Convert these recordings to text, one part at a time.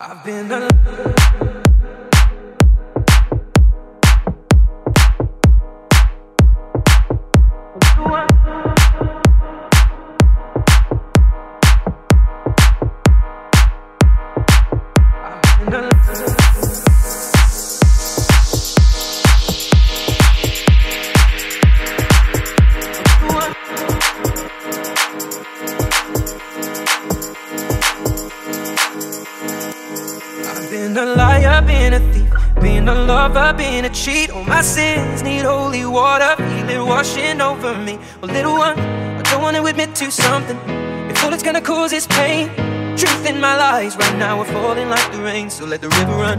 I've been a liar, been a thief, been a lover, been a cheat. All my sins need holy water, feel it washing over me. Well, little one, I don't want to admit to something. If all it's gonna cause is pain, truth in my lies right now are falling like the rain. So let the river run.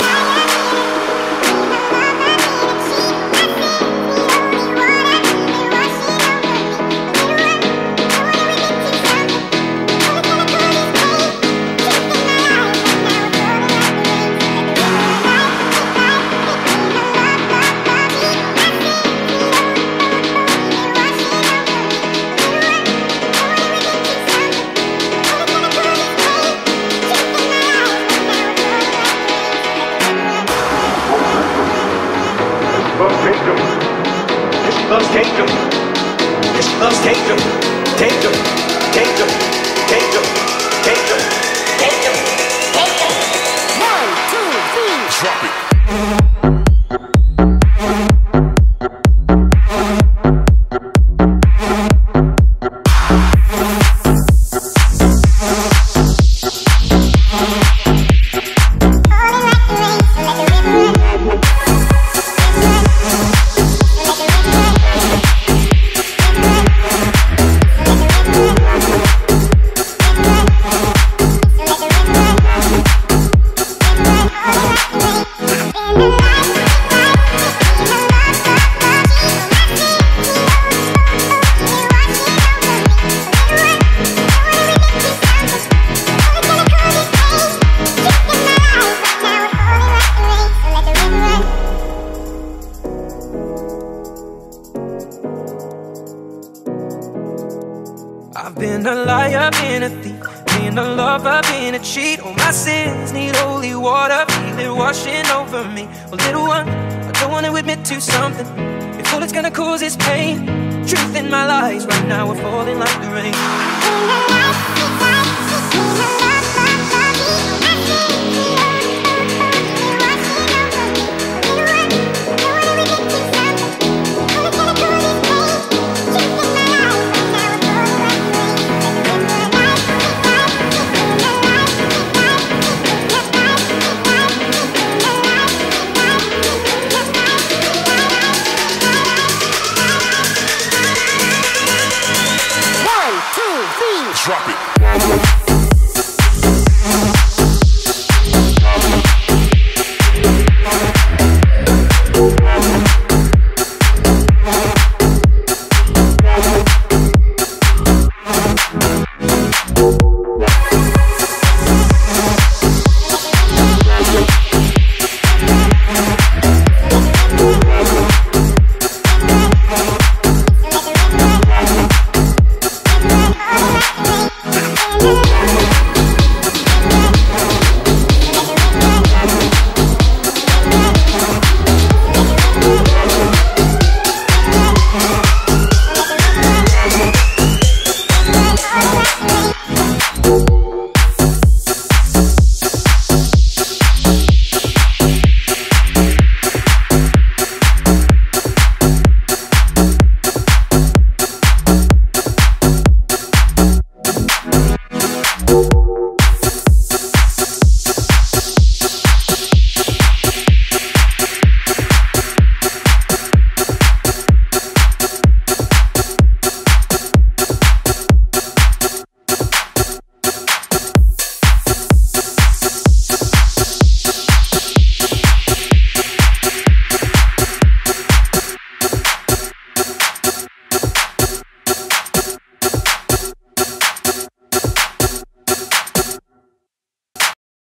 I've been a liar, been a thief, been a lover, been a cheat. All my sins need holy water, feel it washing over me. Well, little one, I don't want to admit to something. If all it's gonna cause is pain, truth in my lies right now are falling like the rain.